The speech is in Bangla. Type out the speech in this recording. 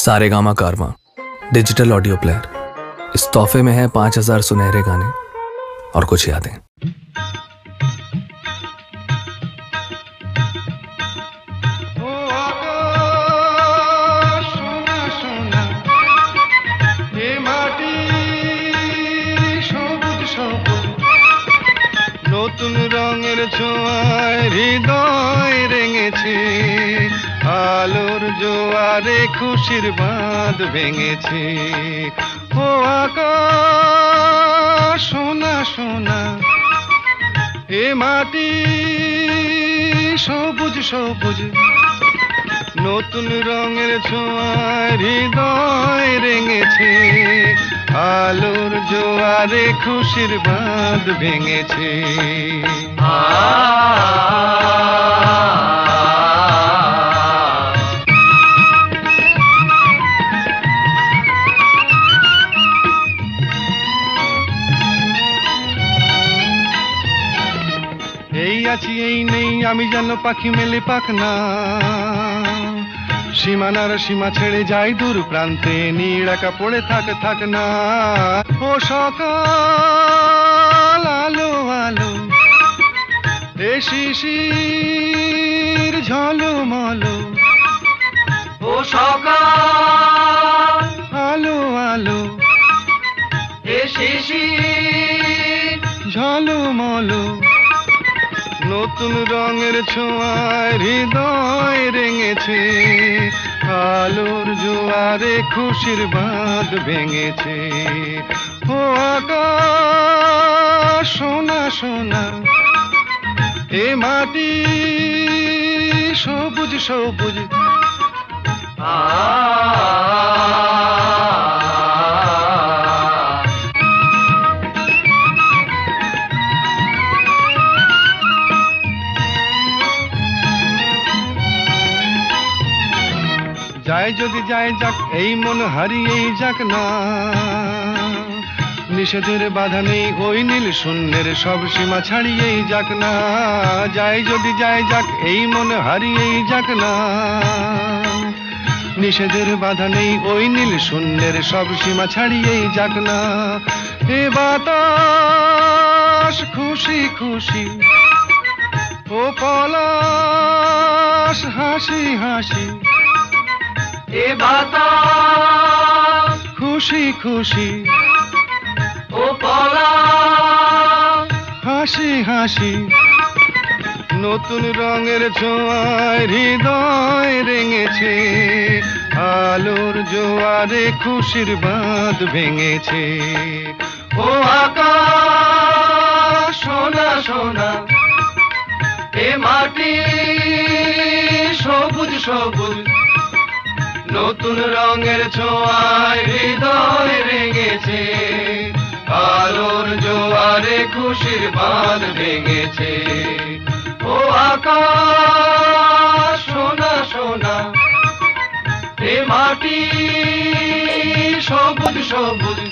सारेगामा कारवां डिजिटल ऑडियो प्लेयर। इस तोहफे में है 5000 सुनहरे गाने और कुछ यादें। নতুন রঙের ছোঁয়ায় হৃদয় রেঙেছে, আলোর জোয়ারে খুশির বাঁধ ভেঙেছে। ও আকাশ সোনা সোনা, এ মাটি সবুজ সবুজ। নতুন রঙের ছোঁয়ায় হৃদয় রেঙেছে, আলোর জোয়ারে খুশির বাঁধ ভেঙেছে। এই আছি এই নেই আমি যেন পাখি মেলে পাখনা, সীমানার সীমা ছেড়ে যাই দূর প্রান্তে, নীড় একা পড়ে থাক না। ও সকাল আলো আলো, এ শিশির ঝলমলো। ও সকাল আলো আলো, এ শিশির ঝলমলো। নতুন রঙের ছোঁয়ায় হৃদয় রেঙেছে, আলোর জোয়ারে খুশির বাঁধ ভেঙেছে। ও আকাশ সোনা সোনা, এ মাটি সবুজ সবুজ। যায় যদি যায় যাক, এই মন হারিয়েই যাক না। নিষেধের বাধা নেই ওই নীল শূন্যের সব সীমা ছাড়িয়েই যাক না। যায় যদি যায় যাক, এই মন হারিয়েই যাক না। নিষেধের বাধা নেই ওই নীল শূন্যের সব সীমা ছাড়িয়েই যাক না। এ বাতাস খুশি খুশি, ও পলাশ হাসি হাসি। এ বাতাস খুশি খুশি, ও পলাশ হাসি হাসি। নতুন রঙের ছোঁয়ায় হৃদয় রেঙেছে, আলোর জোয়ারে খুশির বাঁধ ভেঙেছে। ও আকাশ সোনা সোনা, এ মাটি সবুজ সবুজ। নতুন রঙের ছোঁয়ায় হৃদয় রেঙেছে, আলোর জোয়ারে খুশির বাঁধ ভেঙেছে। ও আকাশ সোনা সোনা, এ মাটি সবুজ সবুজ।